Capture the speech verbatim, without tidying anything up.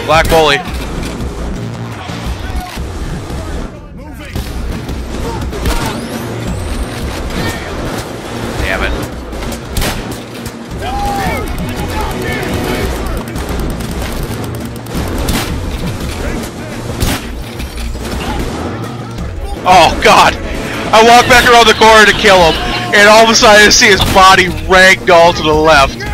Black bully. Damn it. Oh god! I walk back around the corner to kill him, and all of a sudden I see his body ragdoll to the left.